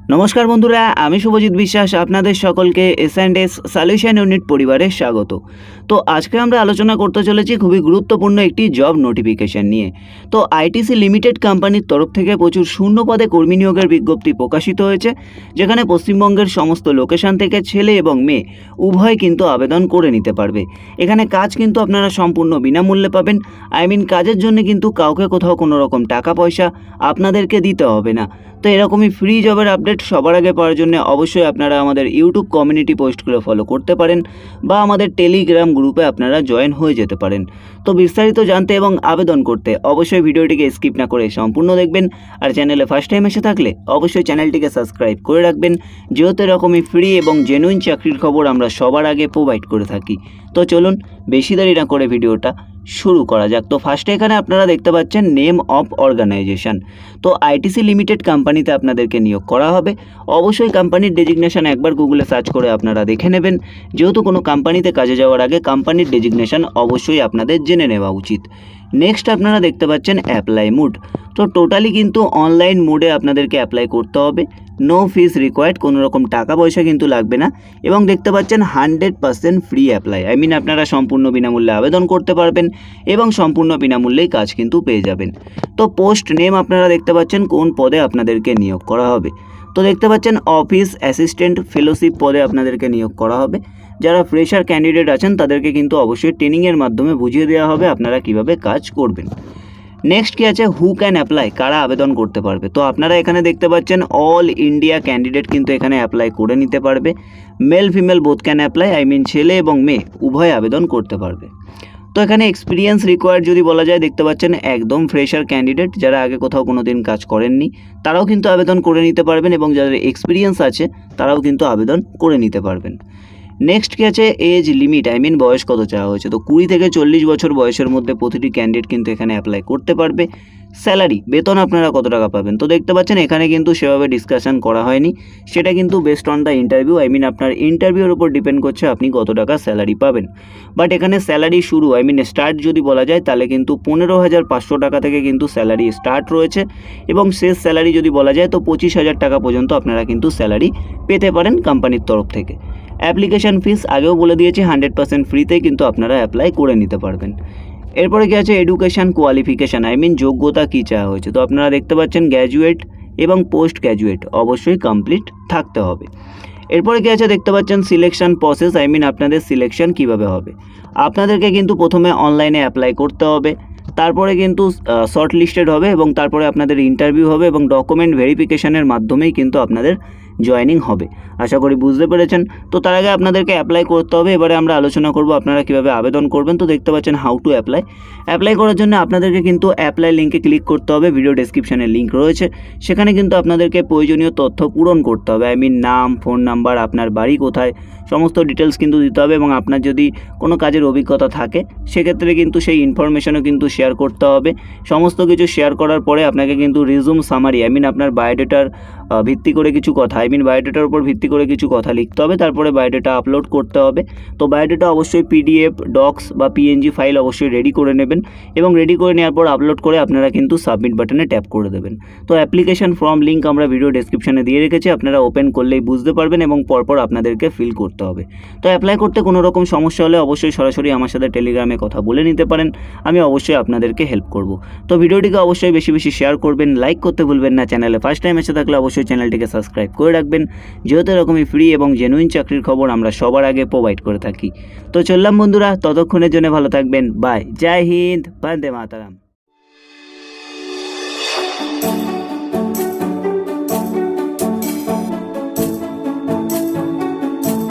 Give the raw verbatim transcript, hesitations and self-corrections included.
नमस्कार बंधुरा आमी शुभजित विश्वास आपनादेर सकलके S and S solution unit परिवारे स्वागत। तो आज के आमरा आलोचना करते चलेछि खूबই गुरुत्वपूर्ण एकटी जब नोटिफिकेशन निये। तो आईटीसी लिमिटेड कोम्पानिर तरफ थेके प्रचुर शून्य पदे कर्मी नियोगेर विज्ञप्ति प्रकाशित हयेछे, जेखाने पश्चिमबंगेर समस्त लोकेशन थेके छेले एबं मेये उभय किन्तु आवेदन करे निते पारबे। एखाने काज किन्तु आपनारा सम्पूर्ण बिनामूल्ये पाबेन। आई मीन काजेर जोन्नो किन्तु काउके कोथाओ कोनो रकम टाका पयसा आपनादेरके दिते होबे ना। तो एरकमই फ्री जबर अपडेट सबार आगे पाওয়ার জন্য অবশ্যই আপনারা আমাদের ইউটিউব কমিউনিটি পোস্টগুলো ফলো করতে পারেন বা আমাদের টেলিগ্রাম গ্রুপে আপনারা জয়েন হয়ে যেতে পারেন। তো বিস্তারিত জানতে এবং আবেদন করতে অবশ্যই ভিডিওটিকে স্কিপ না করে সম্পূর্ণ দেখবেন। আর চ্যানেলে ফার্স্ট টাইম এসে থাকলে অবশ্যই চ্যানেলটিকে সাবস্ক্রাইব করে রাখবেন, যেহেতু এরকমই ফ্রি এবং জেনুইন চাকরির খবর আমরা সবার আগে প্রোভাইড করে থাকি। তো চলুন বেশি দেরি না করে ভিডিওটা शुरू करा जाक। तो फार्स्टे एखाने आपनारा देखते पाच्छेन नेम अफ अर्गानाइजेशन। तो आईटीसी लिमिटेड कोम्पानीते आपनादेरके नियोग करा होबे। अवश्यई कोम्पानिर डेजिगनेशन एकबार गुगले सार्च करे आपनारा देखे नेबेन, जेहेतु कोनो कोम्पानीते काजे जाओयार आगे कोम्पानिर डेजिगनेशन अवश्यई आपनादेर जेने नेওয়া उचित। नेक्स्ट आपनारा देखते पाच्छेन अ্যাপ্লাই मोड। तो टोटाली किन्तु अनलाइन मोडे आपनादेरके अ্যাপ্লাই करते होबे। नो फिस रिक्वायर्ड, कोनो रकम टाका पयसा किन्तु लागबे ना। एबं देखते पाच्छेन hundred percent free apply, I mean आपनारा सम्पूर्ण बिनामूल्ये आवेदन करते पारबेन एबं सम्पूर्ण बिनामूल्যেই काज किन्तु पेये जाबेन। तो पोस्ट नेम आपनारा देखते पाच्छेन कोन पदे आपनादेरके नियोग करा होबे। तो देखते पाच्छेन अफिस अ্যাসিস্ট্যান্ট फेलोशिप पदे आपनादेरके नियोग करा होबे। যারা ফ্রেশার ক্যান্ডিডেট আছেন তাদেরকে কিন্তু অবশ্যই ট্রেনিং এর মাধ্যমে বুঝিয়ে দেওয়া হবে আপনারা কিভাবে কাজ করবেন। নেক্সট কি আছে, হু ক্যান অ্যাপ্লাই, কারা আবেদন করতে পারবে। তো আপনারা এখানে দেখতে পাচ্ছেন অল ইন্ডিয়া ক্যান্ডিডেট কিন্তু এখানে অ্যাপ্লাই করে নিতে পারবে। Male female both can apply, I mean ছেলে এবং মেয়ে উভয় আবেদন করতে পারবে। তো এখানে এক্সপিরিয়েন্স রিকোয়ার্ড যদি বলা যায়, দেখতে পাচ্ছেন একদম ফ্রেশার ক্যান্ডিডেট যারা আগে কোথাও কোনো দিন কাজ করেননি তারাও কিন্তু আবেদন করে নিতে পারবেন এবং যাদের এক্সপিরিয়েন্স আছে তারাও কিন্তু আবেদন করে নিতে পারবেন। नेक्स्ट কি আছে, এজ লিমিট, আই মিন বয়স কত চাওয়া হয়েছে। তো কুড়ি থেকে চল্লিশ বছর বয়সের মধ্যে প্রতিটি ক্যান্ডিডেট কিন্তু এখানে অ্যাপ্লাই করতে পারবে। স্যালারি, বেতন আপনারা কত টাকা পাবেন। তো দেখতে পাচ্ছেন এখানে কিন্তু সেভাবে ডিসকাশন করা হয়নি, সেটা কিন্তু based on the interview, I mean আপনার ইন্টারভিউর উপর ডিপেন্ড করছে আপনি কত টাকা স্যালারি পাবেন। বাট এখানে স্যালারি শুরু, আই মিন স্টার্ট যদি বলা যায় তাহলে কিন্তু পনেরো হাজার পাঁচশো টাকা থেকে কিন্তু স্যালারি স্টার্ট রয়েছে এবং শেষ স্যালারি যদি বলা যায় তো পঁচিশ হাজার টাকা পর্যন্ত আপনারা কিন্তু স্যালারি পেতে পারেন কোম্পানির তরফ থেকে। অ্যাপ্লিকেশন ফিস আগেও বলে দিয়েছি হান্ড্রেড পার্সেন্ট ফ্রিতে কিন্তু আপনারা অ্যাপ্লাই করে নিতে পারবেন। এরপরে কি আছে, এডুকেশান কোয়ালিফিকেশান, আই মিন যোগ্যতা কী চাওয়া হয়েছে। তো আপনারা দেখতে পাচ্ছেন গ্র্যাজুয়েট এবং পোস্ট গ্র্যাজুয়েট অবশ্যই কমপ্লিট থাকতে হবে। এরপরে কি আছে, দেখতে পাচ্ছেন সিলেকশন প্রসেস, আই মিন আপনাদের সিলেকশন কিভাবে হবে। আপনাদেরকে কিন্তু প্রথমে অনলাইনে অ্যাপ্লাই করতে হবে, তারপরে কিন্তু শর্ট লিস্টেড হবে এবং তারপরে আপনাদের ইন্টারভিউ হবে এবং ডকুমেন্ট ভেরিফিকেশনের মাধ্যমেই কিন্তু আপনাদের জয়েনিং হবে। আশা করি বুঝতে পেরেছেন। তো তার আগে আপনাদেরকে অ্যাপ্লাই করতে হবে। এবারে আমরা আলোচনা করব আপনারা কীভাবে আবেদন করবেন। তো দেখতে পাচ্ছেন হাউ টু অ্যাপ্লাই। অ্যাপ্লাই করার জন্য আপনাদেরকে কিন্তু অ্যাপ্লাই লিঙ্কে ক্লিক করতে হবে, ভিডিও ডেসক্রিপশানে লিঙ্ক রয়েছে, সেখানে কিন্তু আপনাদেরকে প্রয়োজনীয় তথ্য পূরণ করতে হবে, আই মিন নাম, ফোন নাম্বার, আপনার বাড়ি কোথায়, সমস্ত ডিটেলস কিন্তু দিতে হবে এবং আপনার যদি কোনো কাজের অভিজ্ঞতা থাকে সেক্ষেত্রে কিন্তু সেই ইনফরমেশনও কিন্তু শেয়ার করতে হবে। সমস্ত কিছু শেয়ার করার পরে আপনাকে কিন্তু রিজুম সামারি, আই মিন আপনার বায়োডেটার ভিত্তি করে কিছু কথা, আই মিন বায়োডেটার উপর ভিত্তি করে কিছু কথা লিখতে হবে, তারপরে বায়োডেটা আপলোড করতে হবে। তো বায়োডেটা অবশ্যই পিডিএফ, ডক্স বা পিএনজি ফাইল অবশ্যই রেডি করে নেবেন এবং রেডি করে নেওয়ার পর আপলোড করে আপনারা কিন্তু সাবমিট বাটনে ট্যাপ করে দেবেন। তো অ্যাপ্লিকেশন ফর্ম লিঙ্ক আমরা ভিডিও ডেসক্রিপশানে দিয়ে রেখেছি, আপনারা ওপেন করলেই বুঝতে পারবেন এবং পরপর আপনাদেরকে ফিল করতে হবে। তো অ্যাপ্লাই করতে কোনো রকম সমস্যা হলে অবশ্যই সরাসরি আমার সাথে টেলিগ্রামে কথা বলে নিতে পারেন, আমি অবশ্যই আপনাদেরকে হেল্প করব। তো ভিডিওটিকে অবশ্যই বেশি বেশি শেয়ার করবেন, লাইক করতে ভুলবেন না। চ্যানেলে ফার্স্ট টাইম এসে থাকলে অবশ্যই চ্যানেলটিকে সাবস্ক্রাইব করে রাখবেন, যেহেতু এরকমই ফ্রি এবং জেনুইন চাকরির খবর আমরা সবার আগে প্রোভাইড করে থাকি। তো চললাম বন্ধুরা, ততক্ষণের জন্য ভালো থাকবেন, বাই, জয় হিন্দ, বন্দে মাতরম।